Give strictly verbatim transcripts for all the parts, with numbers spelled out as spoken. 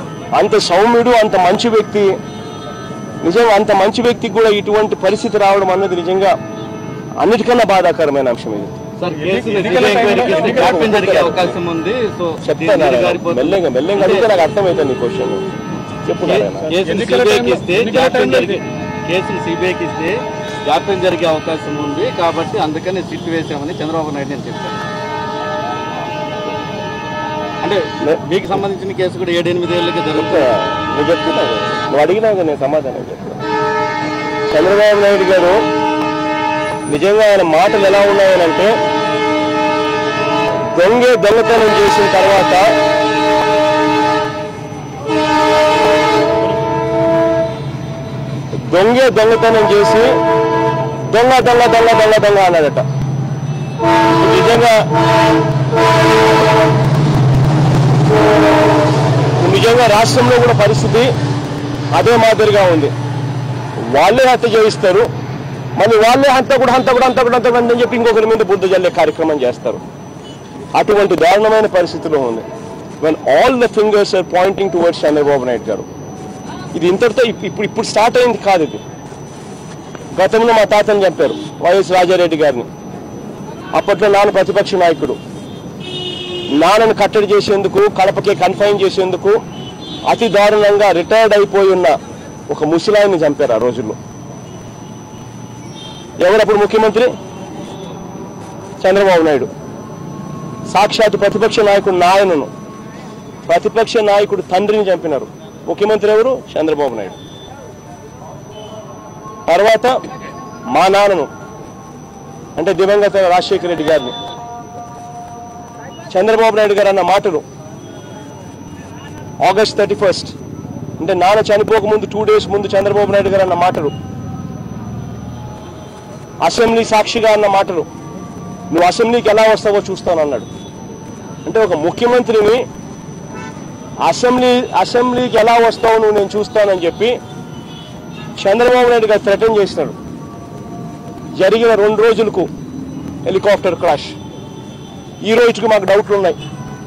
అంత సౌమ్యుడు, అంత మంచి వ్యక్తి, నిజంగా అంత మంచి వ్యక్తికి కూడా ఇటువంటి పరిస్థితి రావడం అన్నది నిజంగా అన్నిటికన్నా బాధాకరమైన అంశం ఇది. చెప్తాను మెల్లగా మెల్లగా అడిగితే నాకు అర్థమైతే నీ క్వశ్చన్ చెప్పున్నాను. కేసులు సిబిఐకి ఇస్తే జాప్యం జరిగే అవకాశం ఉంది కాబట్టి అందుకని సిట్ వేసామని చంద్రబాబు నాయుడు నేను చెప్పాను. అంటే మీకు సంబంధించిన కేసు కూడా ఏడెనిమిది ఏళ్ళకి జరుగుతుంది. నువ్వు చెప్తున్నావు, నువ్వు అడిగినావు, నేను సమాధానం చెప్తాను. చంద్రబాబు నాయుడు గారు నిజంగా ఆయన మాటలు ఎలా ఉన్నాయనంటే, దొంగే దొంగతనం చేసిన తర్వాత దొంగే దొంగతనం చేసి దొంగ దొంగ దొంగ దొంగ దొంగ అన్నాడట. నిజంగా నిజంగా రాష్ట్రంలో కూడా పరిస్థితి అదే మాదిరిగా ఉంది. వాళ్ళే హత్య చేయిస్తారు, మళ్ళీ వాళ్ళే హంత కూడా హంత కూడా అంత కూడా అంత కూడా అని చెప్పి ఇంకొకరి మీద బుద్ధ జల్లే కార్యక్రమం చేస్తారు. అటువంటి దారుణమైన పరిస్థితిలో ఉంది. When all the fingers are pointing towards Chandrababu Naidu గారు. ఇది ఇంతటితో ఇప్పుడు ఇప్పుడు స్టార్ట్ అయింది కాదు. ఇది గతంలో మా తాతని చంపారు, వైఎస్ రాజారెడ్డి గారిని. అప్పట్లో నాన్న ప్రతిపక్ష నాయకుడు. నాన్నను కట్టడి చేసేందుకు, కడపకే కన్ఫైన్ చేసేందుకు అతి దారుణంగా రిటైర్డ్ అయిపోయి ఉన్న ఒక ముసలాయిని చంపారు ఆ రోజుల్లో. ఎవరప్పుడు ముఖ్యమంత్రి? చంద్రబాబు నాయుడు. సాక్షాత్ ప్రతిపక్ష నాయకుడు నాయనను, ప్రతిపక్ష నాయకుడు తండ్రిని చంపినారు. ముఖ్యమంత్రి ఎవరు? చంద్రబాబు నాయుడు. తర్వాత మా నాన్నను, అంటే దివంగత రాజశేఖర రెడ్డి గారిని. చంద్రబాబు నాయుడు గారు అన్న మాటలు ఆగస్ట్ థర్టీ ఫస్ట్ అంటే నాన్న చనిపోకముందు టూ డేస్ ముందు చంద్రబాబు నాయుడు గారు అన్న మాటలు, అసెంబ్లీ సాక్షిగా అన్న మాటలు, నువ్వు అసెంబ్లీకి ఎలా వస్తావో చూస్తానన్నాడు. అంటే ఒక ముఖ్యమంత్రిని అసెంబ్లీ అసెంబ్లీకి ఎలా వస్తావు నువ్వు నేను చూస్తానని చెప్పి చంద్రబాబు నాయుడు గారు థ్రెటన్ చేసినాడు. జరిగిన రెండు రోజులకు హెలికాప్టర్ క్రాష్. ఈ రోజుకి మాకు డౌట్లు ఉన్నాయి.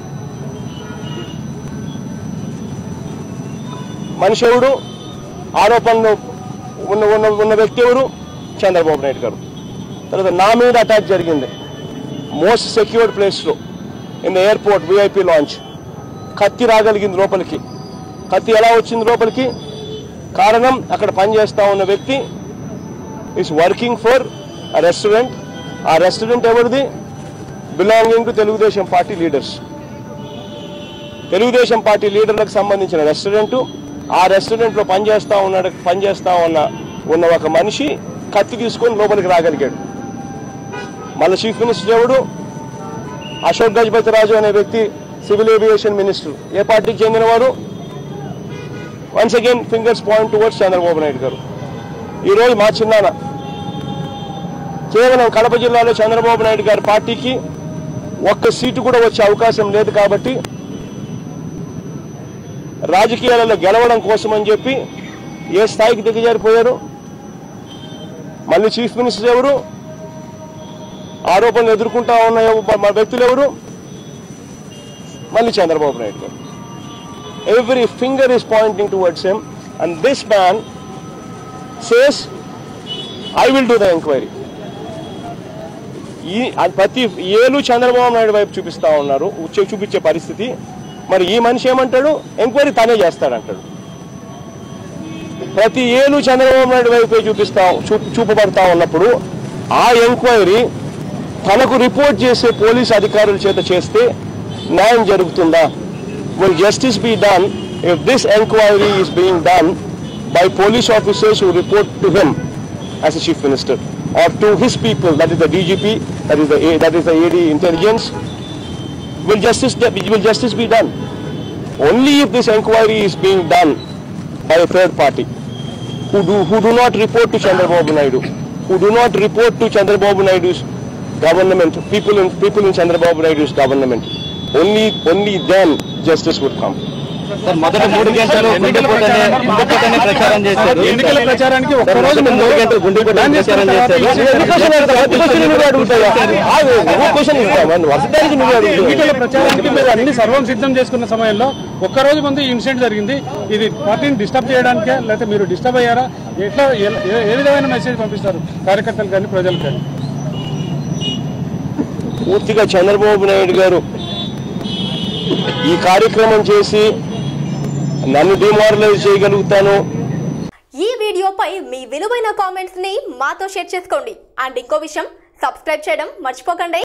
మనిషి ఎవడు? ఆరోపణలు ఉన్న ఉన్న ఉన్న వ్యక్తి ఎవరు? చంద్రబాబు నాయుడు గారు. తర్వాత నా మీద అటాక్ జరిగింది మోస్ట్ సెక్యూర్డ్ ప్లేస్లో in the airport VIP lounge. కత్తి రాగలిగింది లోపలికి. కత్తి ఎలా వచ్చింది లోపలికి? కారణం అక్కడ పనిచేస్తా ఉన్న వ్యక్తి ఈస్ వర్కింగ్ ఫర్ ఆ రెస్టారెంట్. ఆ రెస్టారెంట్ ఎవరిది? Belonging to Telugu Desam party leaders. Telugu Desam party లీడర్లకు సంబంధించిన రెస్టారెంట్. ఆ రెస్టారెంట్లో పనిచేస్తా ఉన్నాడు పనిచేస్తా ఉన్న ఉన్న ఒక మనిషి కత్తి తీసుకొని లోపలికి రాగలిగాడు. మళ్ళీ చీఫ్ మినిస్టర్ ఎవడు? అశోక్ గజపతి రాజు అనే వ్యక్తి సివిల్ ఏవియేషన్ మినిస్టర్. ఏ పార్టీకి చెందినవారు? Once again fingers point towards Chandrababu Naidu garu. ఈరోజు మా చిన్నాన్న కేవలం కడప జిల్లాలో చంద్రబాబు నాయుడు గారి పార్టీకి ఒక్క సీటు కూడా వచ్చే అవకాశం లేదు కాబట్టి రాజకీయాలలో గెలవడం కోసం అని చెప్పి ఏ స్థాయికి దిగజారిపోయారు. మళ్ళీ చీఫ్ మినిస్టర్ ఎవరు? ఆరోపణలు ఎదుర్కొంటా ఉన్న వ్యక్తులు ఎవరు? మళ్ళీ Chandrababu Naidu garu. Every finger is pointing towards him and this man says I will do the enquiry. ఈ ప్రతి ఏలు చంద్రబాబు నాయుడు వైపు చూపిస్తా ఉన్నారు, చూపించే పరిస్థితి. మరి ఈ మనిషి ఏమంటాడు? ఎంక్వైరీ తనే చేస్తాడంటాడు. ప్రతి ఏలు చంద్రబాబు నాయుడు వైపే చూపిస్తా చూపబడతా ఉన్నప్పుడు ఆ ఎంక్వైరీ తనకు రిపోర్ట్ చేసే పోలీసు అధికారుల చేత చేస్తే న్యాయం జరుగుతుందా? Will justice be done if this inquiry is being done by police officers who report to him as a chief minister or to his people, that is the D G P, that is the A, that is the A D intelligence? Will justice will justice be done? Only if this inquiry is being done by a third party who do who do not report to Chandrababu Naidu, who do not report to Chandrababu Naidu's government, people in people in Chandrababu Naidu's government. Only only then justice would come. Sir మొదటి మూడు గంటలు గుండెపోతనే గుండెపోతనే ప్రచారం చేశారు. ఎన్నికల ప్రచారానికి ఒక్క రోజు ముందు మూడు గంటలు గుండెపోతనే ప్రచారం చేశారు. ఎన్నికల ప్రచారానికి మీరు అన్ని సర్వం సిద్ధం చేసుకున్న సమయంలో ఒక్క రోజు ముందు ఈ ఇన్సిడెంట్ జరిగింది. ఇది పార్టీని డిస్టర్బ్ చేయడానికే లేకపోతే మీరు డిస్టర్బ్ అయ్యారా? ఎట్లా ఏ విధమైన మెసేజ్ పంపిస్తారు కార్యకర్తలు కానీ ప్రజలకు కానీ? పూర్తిగా చంద్రబాబు నాయుడు గారు ఈ కార్యక్రమం చేసి నన్ను డిమారలైజ్ చేయగలుగుతాను. ఈ వీడియోపై మీ విలువైన కామెంట్స్ ని మాతో షేర్ చేసుకోండి. అండ్ ఇంకో విషయం, సబ్స్క్రైబ్ చేయడం మర్చిపోకండి.